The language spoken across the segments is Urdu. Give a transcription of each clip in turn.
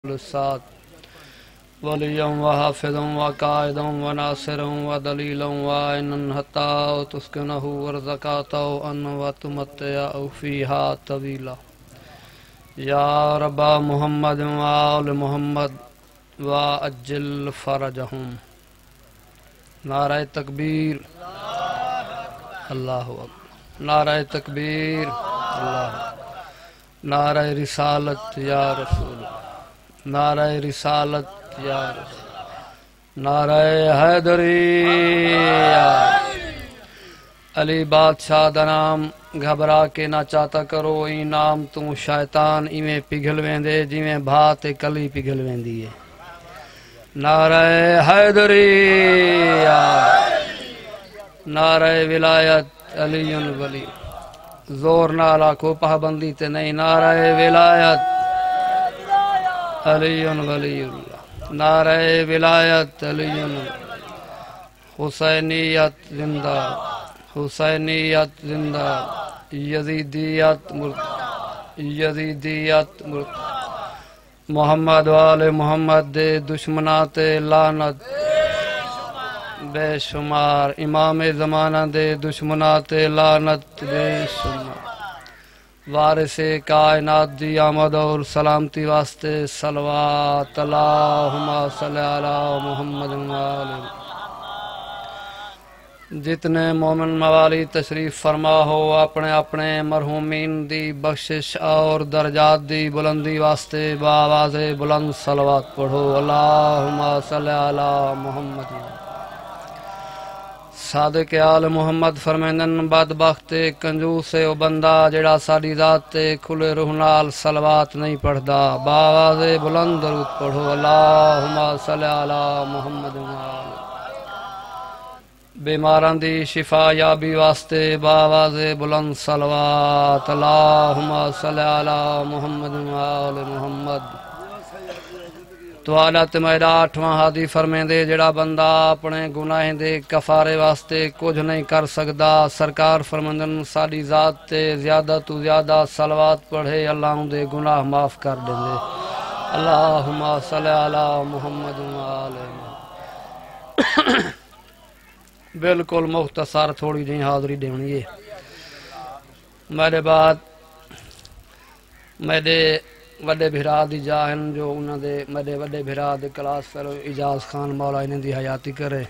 الساد وليا وحافظا وقائدا وناصرا ودليلا وعينا حتى تسكنه وارزقته أن وتمتع فيها طويلا يا رب محمد وآل محمد وأجل فرجهم. نعرہ تکبیر اللہ اکبر، نعرہ تکبیر اللہ، نعرہ رسالت یا رسول اللہ، نعرہ رسالت یا رسول، نعرہ حیدری یا علی بادشاہ دا نام گھبرا کے نہ چاہتا کرو، ای نام تو شیطان ایویں پگھل ویندے جویں بھا تے کلی پگھل ویندی ہے. نعرہ حیدری یا نعرہ ولایت علی ولی، زور نال آکھو پابندی تے نہیں. نعرہ ولایت علی ولی اللہ، نعرہ ولایت علی حسینیت زندہ، حسینیت زندہ، یزیدیت مرد، یزیدیت مرد. محمد وآل محمد دے دشمنات لعنت بے شمار، امام زمانہ دے دشمنات لعنت بے شمار. وارث کائنات دی آمد اور سلامتی واسطے صلوات اللہم صلی علی محمد وآلہ. جتنے مومن موالی تشریف فرما ہو اپنے اپنے مرحومین دی بخشش اور درجات دی بلندی واسطے بآواز بلند صلوات پڑھو. اللہم صلی علی محمد. صادق آل محمد فرمیندن بدبخت کنجوس او بندہ جڑا ساڈی ذات تے کھلے روح نال صلوات نہیں پڑھدا. بآواز بلند درود پڑھو. اللہم صلی علی محمد وآلہ. بیماراں دی شفا یابی واسطے بآواز بلند صلوات. اللہم صلی علی محمد وآل محمد. توالت میرا 8واں ہادی فرمیندے جڑا بندہ اپنے گناہیں دے کفارے واسطے کچھ نہیں کر سکدا، سرکار فرمندن ساڈی ذات تے زیادہ تو زیادہ صلوات پڑھے اللہ دے گناہ معاف کر دیندے. اللہم صلی علی محمد وآلہ. بالکل مختصر تھوڑی جی حاضری دینی ہے. میرے بعد میرے وڈے بھرا دی جاہن جو انہاں دے میرے وڈے بھرا دے کلاس فیلو اجاز خان مولا انہاں دی حیاتی کرے.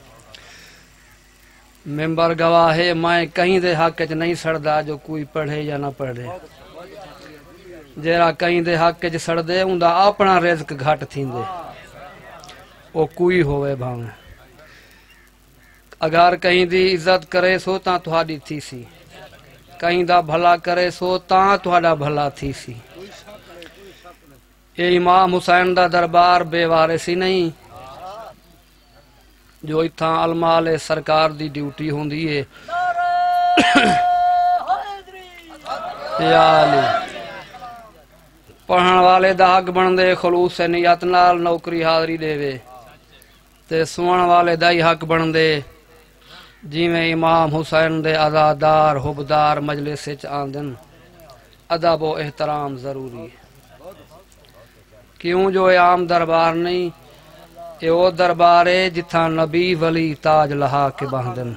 ممبر گواہ ہے میں کہیں دے حق وچ نہیں سڑدا جو کوئی پڑھے یا نہ پڑھے. جیڑا کہیں دے حق وچ سڑدے اوندا اپنا رزق گھٹ تھیندے، او کوئی ہوئے بھاویں. اگر کہیں دی عزت کرے سو تاں تہاڈی تھی سی، کہیں دا بھلا کرے سو تاں تہاڈا بھلا تھی سی. اے امام حسین دا دربار بے وارثی نہیں جو اتھاں علماء سرکار دی ڈیوٹی ہوندی ہے. یا علی پڑھن والے دا حق بندے خلوص نیت نال نوکری حاضری دے وے تے سنن والے دا ہی حق بندے جویں امام حسین دے عزادار حبدار مجلس وچ آندن. ادب و احترام ضروری ہے. کیوں جو عام دربار نہیں، اے او دربار ہے جتھاں نبی ولی تاج لہا کے باندن.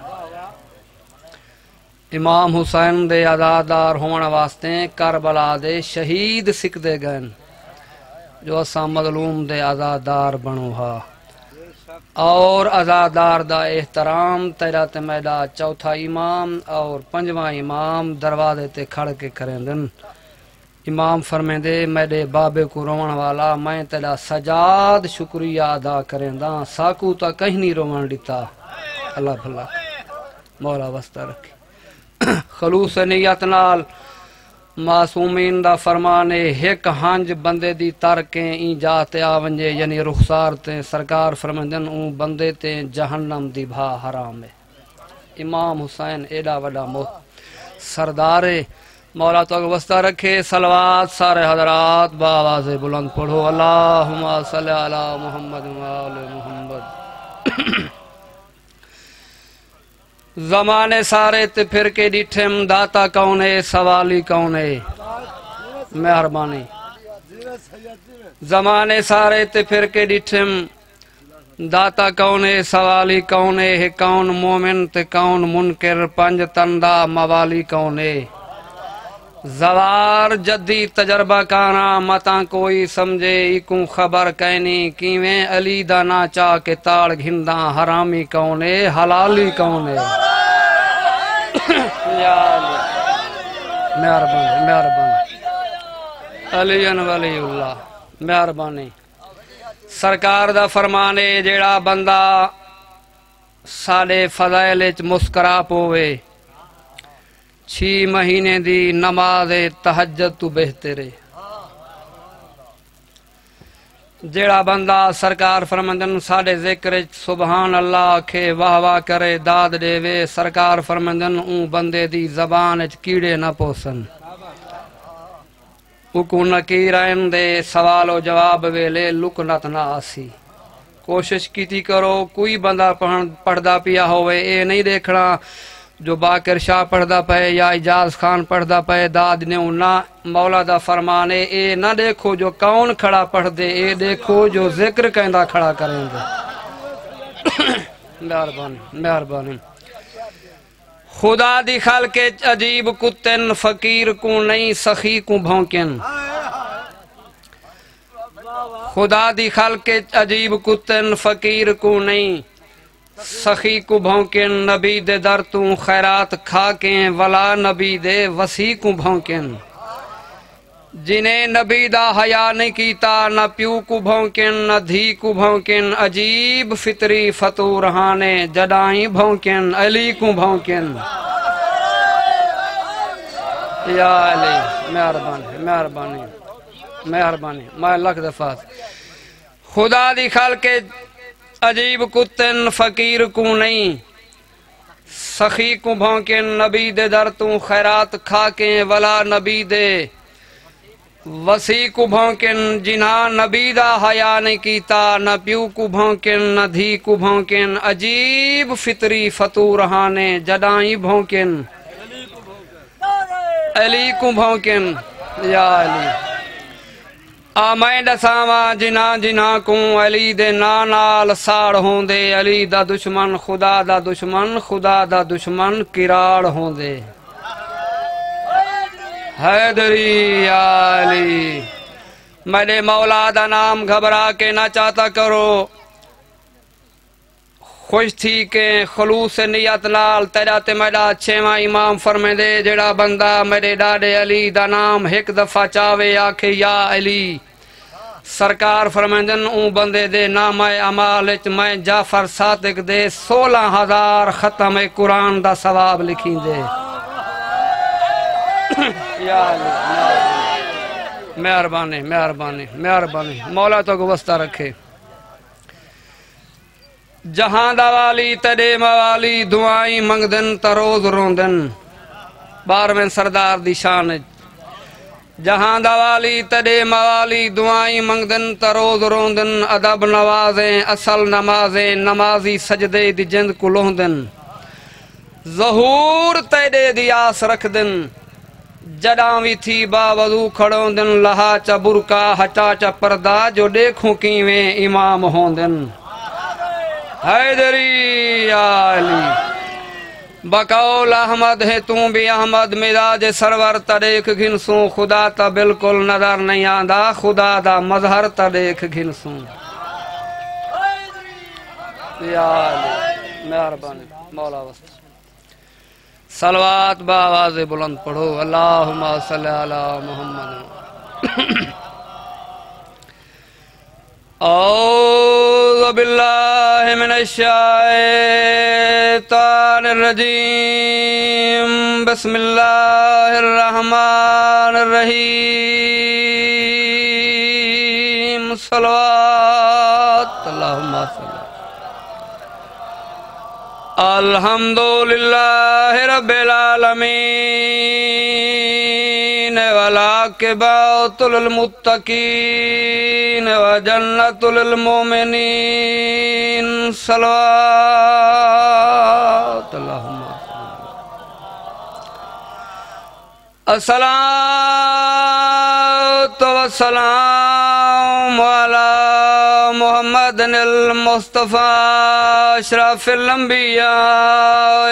امام حسین دے عزادار ہون واسطے کربلا دے شہید سکدے گئن جو اساں مظلوم دے عزادار بنو ہا. اور عزادار دا احترام تیرا تے میڈا چوتھا امام اور پنجواں امام دروازے تے کھڑ کے کریندن. امام فرمیندے میرے بابے کو روان والا میں تیرا سجاد شکریہ ادا کرینداں، ساکو تا کہیں نہیں روان دیتا. اللہ بھلا مولا واسطہ رکھے. خلوص نیت نال معصومین دا فرمانے ایک ہنج بندے دی ترکیں این جاتے آونجے یعنی رخسار تے سرکار فرمندن اون بندے تے جہنم دی بھا حرام ہے. امام حسین ایڈا وڈا سردارے مولا تو واسطہ رکھے. صلوات سارے حضرات بآواز بلند پڑھو. اللہم صلی علی محمد وآل محمد. زمانے سارے تے پھر کے ڈٹھم داتا کون ہے، سوالی کون ہے. مہربانی زمانے سارے تے پھر کے ڈٹھم داتا کونے سوالی کونے ہے کون مومن تے کون منکر پنج تندہ موالی کونے زوار جدی تجربہ کانا متاں کوئی سمجھے ایکوں خبر کہنی کیویں علی دا نا چاہ کے تاڑ گھنداں حرامی کونے حلالی کونے یا علی مہربانی مہربانی علی ولی اللہ مہربانی سرکار دا فرمانے جیڑا بندہ ساڑے فضائل وچ مسکرا پوے 6 مہینے دی نماز تہجد تو بہترے جیڑا بندہ سرکار فرمندن ساڑے ذکر سبحان اللہ کے واہ واہ کرے داد دے وے سرکار فرمندن اون بندے دی زبان وچ کیڑے نہ پوسن اکو نکیر آئن دے سوال و جواب ویلے لکنت نہ آسی کوشش کیتی کرو کوئی بندہ پڑھدا پیا ہوئے اے نہیں دیکھنا جو باقر شاہ پڑھدا پے یا اجاز خان پڑھدا پے داد نیوں نہ مولا دا فرمانے اے نہ دیکھو جو کون کھڑا پڑھ دے اے دیکھو جو ذکر کہندہ کھڑا کریں دے مہربانی مہربانی خدا دی خلق عجیب کتن فقیر کو نہیں سخی کو بھونکن خدا دی خلق عجیب کتن فقیر کو نہیں سخی کو بھونکن نبی دے در تو خیرات کھاکیں ولا نبی دے وسیع کو بھونکن جنہیں نبی دا حیا نہیں کیتا نہ پیو کو بھونکن نہ دھی کو بھونکن عجیب فطری فطورہانے جدائیں بھونکن علی کو بھونکن یا علی مہربانی مہربانی مہربانی میں لکھ دفعات خدا دی خلق عجیب کتن فقیر کو نہیں سخی کو بھونکن نبی دے در تو خیرات کھاکیں ولا نبی دے وسیع کو بھونکن جنہاں نبی دا حیا نہیں کیتا نہ پیو کو بھونکن نہ دھی کو بھونکن عجیب فطری فطورہانے جدائیں بھونکن علی کو بھونکن یا علی آمین دساواں جنہاں جنہاں کو علی دے نانال ساڑ ہوں دے علی دا دشمن خدا دا دشمن خدا دا دشمن کراڑ ہوں دے حیدری یا علی میرے مولا دا نام گھبرا کے نہ چاہتا کرو خوش تھی کہ خلوص نیت نال تیرا تے میرا چھواں امام فرمے دے جڑا بندہ میرے ڈاڈے علی دا نام ایک دفعہ چاہوے آکھے یا علی سرکار فرمیندن اون بندے دے نام اعمال وچ میں جعفر صادق دے 16,000 ختم قرآن دا ثواب لکھیں دے یا علی مہربانی مہربانی مہربانی مولا تو کو واسطہ رکھے جہاں دا والی تڑے موالی دعائیں منگدن تروز روندن 12ویں سردار دی شان جہاں دا والی تڑے موالی دعائیں منگدن تروز روندن ادب نوازیں اصل نمازیں نمازی سجدے دی جند کو لوندن ظہور تیڑے دی آس رکھ دن جڑاں وی تھی باوضو کھڑوں دن لہا چا برکا ہٹا چا پردہ جو دیکھوں کیویں امام ہوں دن حیدری یا علی بقول احمد ہے توں بھی احمد مزاج سرور تا دیکھ گھنسوں خدا تا بالکل نظر نہیں آندا خدا دا مظہر تا دیکھ گھنسوں یا علی مہربانی مولا واسطہ صلوات بآواز بلند پڑھو اللہم صلی علی محمد اعوذ باللہ من الشیطان الرجیم بسم اللہ الرحمن الرحیم صلوات اللہم صلی الحمدللہ رب العالمین والعاقبۃ للمتقین وجنۃ للمؤمنین صلوات اللہم الصلاۃ والسلام على محمد المصطفى اشرف الانبیاء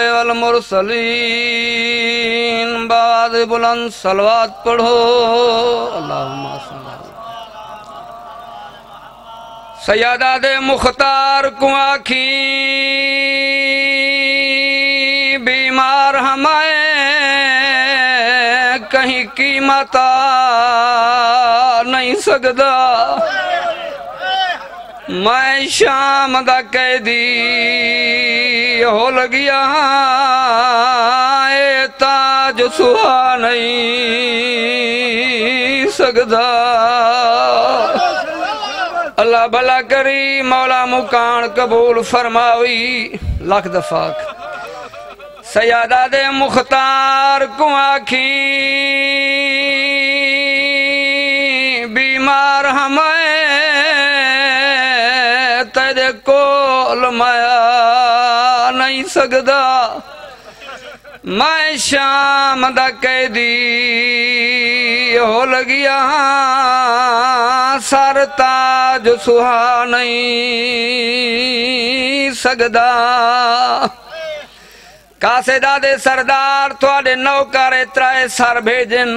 والمرسلین بعد بلند صلوات پڑھو اللہم صلی اللہ سیادہ دے مختار کو آکھی بیمار ہمائے کہیں قیمت نہیں سکدا میں شام دا قیدی ہو لگیا اے تاج سہا نہیں سکدا اللہ بھلا کری مولا مکان قبول فرماوی لاکھ دفاق سیادہ دے مختار کو آکھی بیمار ہمیں تیرے کول مایا نہیں سکدا میں شام دا قیدی ہو لگیا سر تاج سہا نہیں سکدا قاصدہ دے سردار تواڈے نوکر ترائے سر بھیجن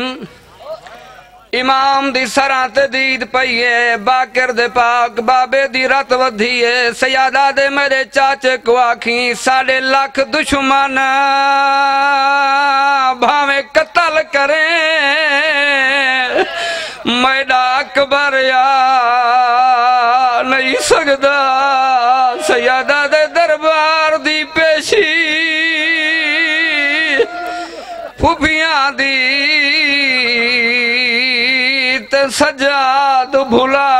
امام دی سراں تے دید پئیے باکر دے پاک بابے دی رت ودھیے سیادہ دے میرے چاچے کو آکھیں 1.5 لاکھ دشمن بھاویں قتل کریں میڈا اکبر یا نہیں سکدا سیادہ دے دربار دی پیشی پھوپیاں دی تے سجاد بھلا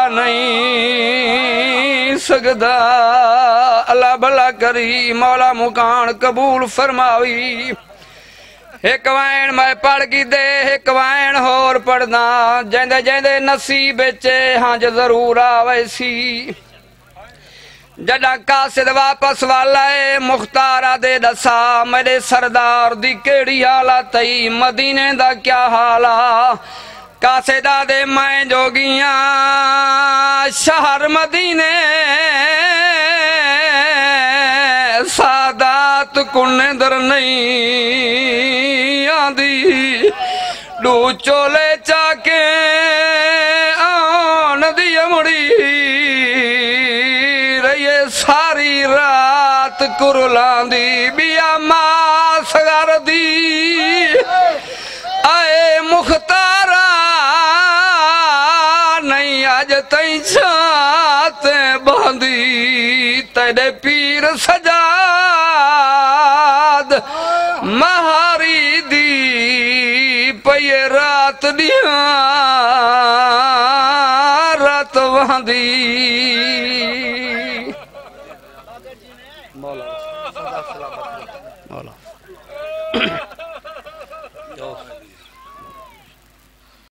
نہیں سکدا اللہ بھلا کری مولا مکان قبول فرماوی ایک وائن میں پڑھ کی دے ایک وائن ہور پڑھنا جیندے جیندے نصیب چے ہاں جو ضرور آوے سی جڑا قاصد واپس والا ہے مختارہ دے دسا میرے سردار دی کیڑی حالت تئی مدینے دا کیا حالا قاصدہ دے میں جوگیاں شہر مدینے سادات کنے در نہیں آدھی ڈو چولے چاکے آن دی امڑی رہیے ساری رات کرلان دی بیا ماں سگر دی آئے مختارہ نہیں آج تائیں چھاتے باندھی تیرے پیر سجاد مہاری دی پئیے رات دیاں رات باندھی مولا مولا